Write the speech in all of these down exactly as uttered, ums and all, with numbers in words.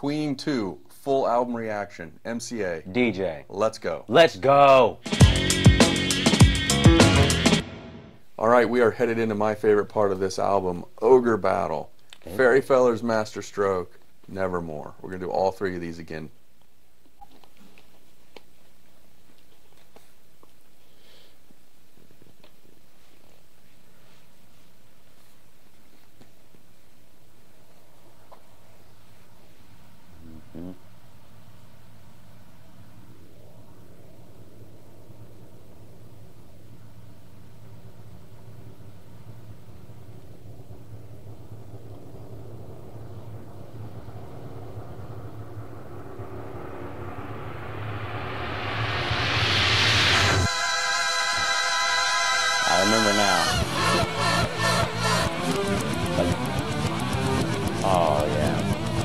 Queen two, full album reaction, M C A. D J. Let's go. Let's go. All right, we are headed into my favorite part of this album, Ogre Battle. Okay. Fairy Feller's Master Stroke, Nevermore. We're going to do all three of these again. Mm-hmm. I remember now. Oh, yeah.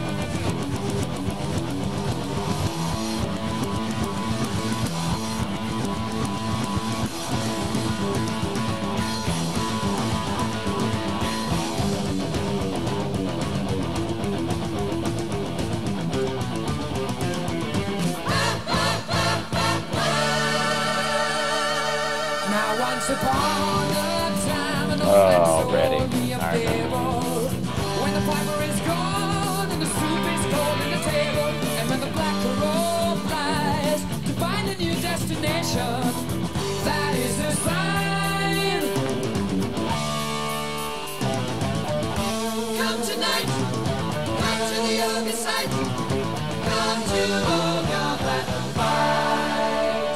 Now once upon a time an old Oh, man sold ready. me a I remember. fable. When the piper is gone and the soup is cold in the table, and when the black crow flies to find a new destination, that is the sign. Come tonight, come to the other side, come to Ogre Battle fight.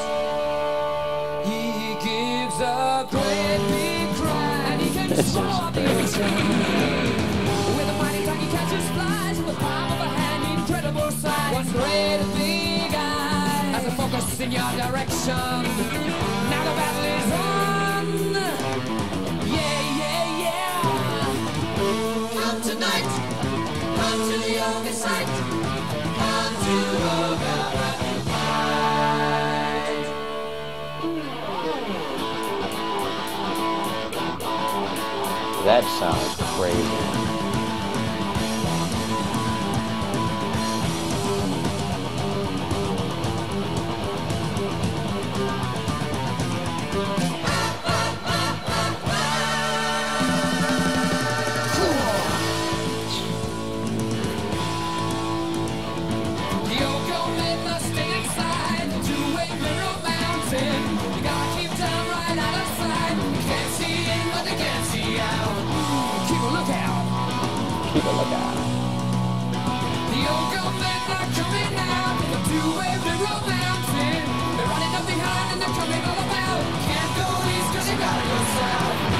He gives a great big cry, and he can swallow the ocean. With a mighty tongue he catches flies in the palm of a hand, incredible size. One great big eye has a focus in your direction. Now the battle is on. Yeah, yeah, yeah. Come tonight, come to the other side, come to Ogre Battle fight. That sounds crazy. Keep a lookout. The old government are coming out with a two-way river mountain. They're running up behind and they're coming all about. Can't go east 'cause you gotta go south.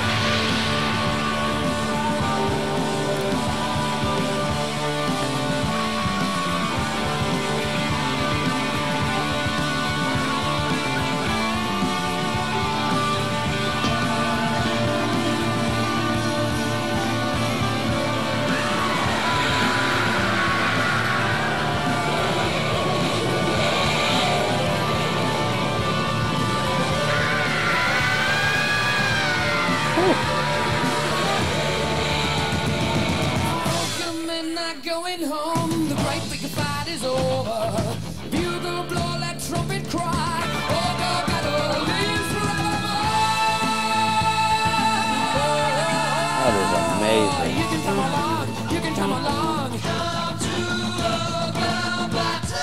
Going home, the great big fight is over. Bugle blow, let trumpet cry. Ogre Battle lives forevermore. That is amazing. You can come along, you can come along. Come to Ogre Battle.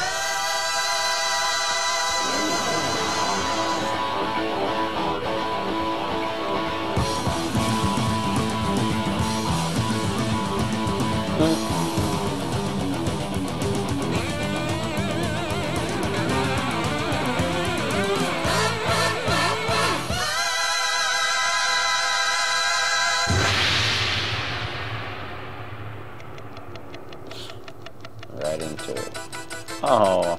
Right into it. Oh.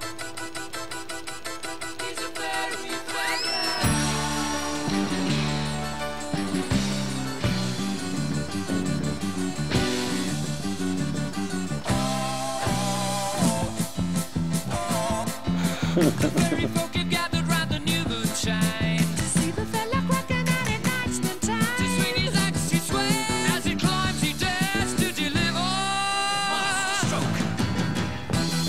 Very folk have gathered round the new moonshine to see the fella rocking out at night and time. To swing his axe, he swears as he climbs, he dares to deliver. Master stroke.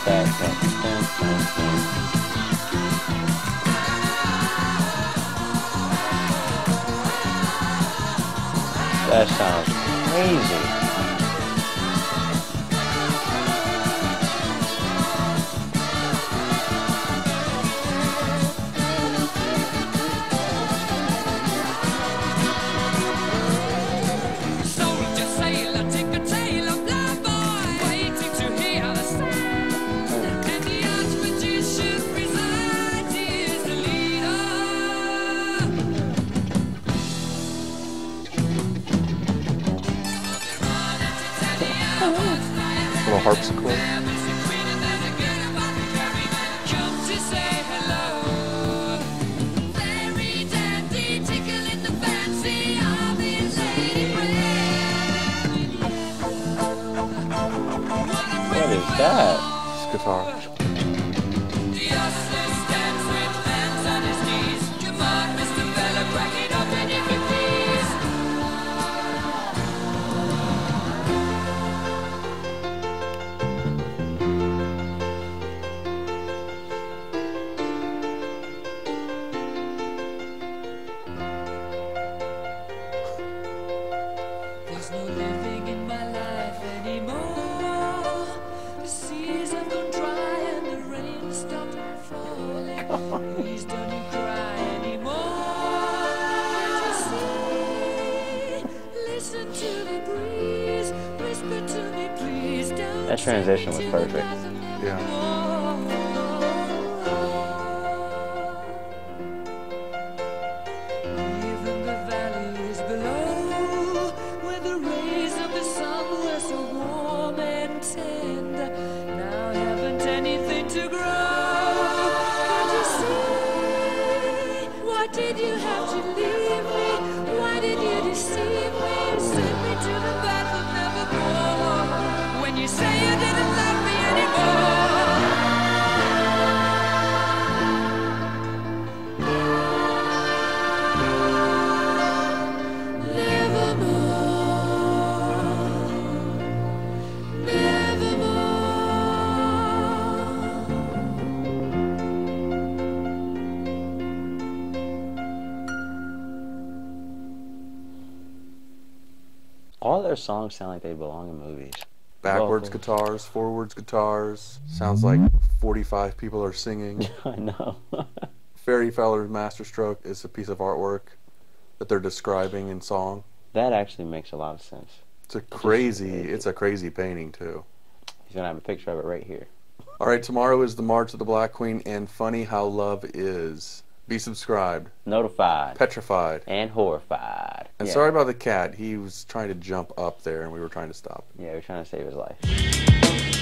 that. Dun, dun, dun. That sounds crazy. Soldier, sailor, tinker, tailor, blind boy, waiting to hear the sound. And the arch-magician presides, he is the leader. Little harpsichord. What is that? It's guitar. There's no living in my life anymore. The seas have gone dry and the rain stopped falling. Please don't you cry anymore. Can't you see? Listen to the breeze. Whisper to me, please don't. That transition was perfect. Yeah. Even the valleys below, where the rays of the sun were so warm and tender, now haven't anything to grow. Can't you see? Why did you have to leave me? Why did you deceive me? Send me to the path of nevermore. When you say you didn't love me anymore. All their songs sound like they belong in movies. Backwards Vocals. guitars, forwards guitars. Sounds like forty-five people are singing. I know. Fairy Feller's Masterstroke is a piece of artwork that they're describing in song. That actually makes a lot of sense. It's a crazy, it's a crazy painting too. He's gonna have a picture of it right here. All right, tomorrow is the March of the Black Queen and Funny How Love Is. Be subscribed. Notified. Petrified. And horrified. And Yeah. sorry about the cat. He was trying to jump up there and we were trying to stop him. Yeah, we're trying to save his life.